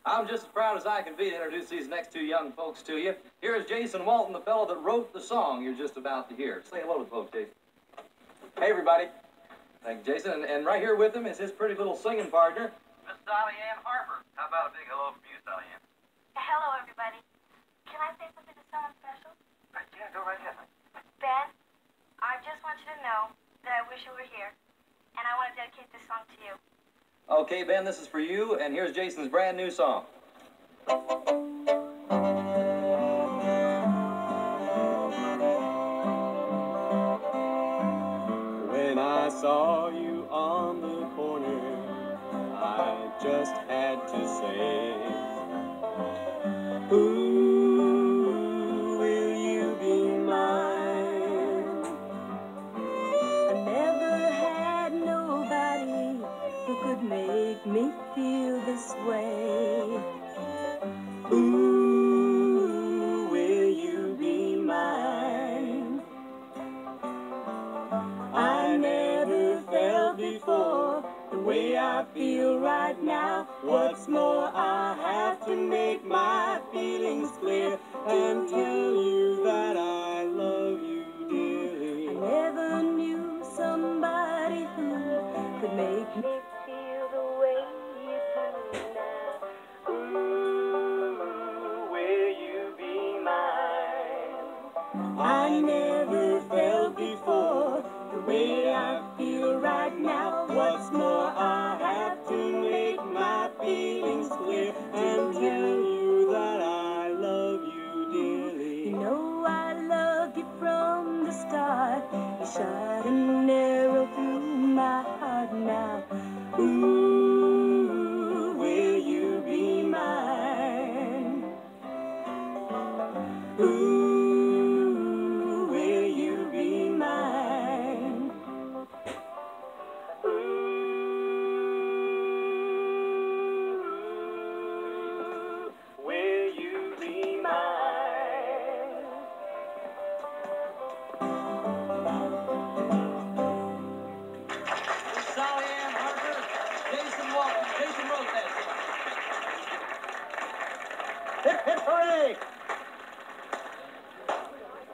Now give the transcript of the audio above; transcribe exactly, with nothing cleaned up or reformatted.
I'm just as proud as I can be to introduce these next two young folks to you. Here is Jason Walton, the fellow that wrote the song you're just about to hear. Say hello to the folks, Jason. Hey, everybody. Thank you, Jason. And, and right here with him is his pretty little singing partner, Miss Sally Ann Harper. How about a big hello from you, Sally Ann? Hello, everybody. Can I say something to someone special? Right, yeah, go right ahead. Ben, I just want you to know that I wish you were here, and I want to dedicate this song to you. Okay, Ben, this is for you, and here's Jason's brand new song. When I saw you on the corner, I just had to say, ooh, will you be mine? I never had nobody who could make me feel this way. Ooh, will you be mine? I never felt before the way I feel right now. What's more, I have to make my feelings clear and tell you that I love you dearly. I never knew somebody who could make me feel the way you do now. Ooh, will you be mine? I never felt before the way I feel right now. What's more, I have to make my feelings clear and tell you that I love you dearly. You know I loved you from the start. You shot an arrow through my heart now. Ooh, will you be mine? Ooh, will you be mine? Ooh, will you be mine? Miss Sally Ann Harper, Jason Walton. Jason wrote that song. Hip, hip, hooray!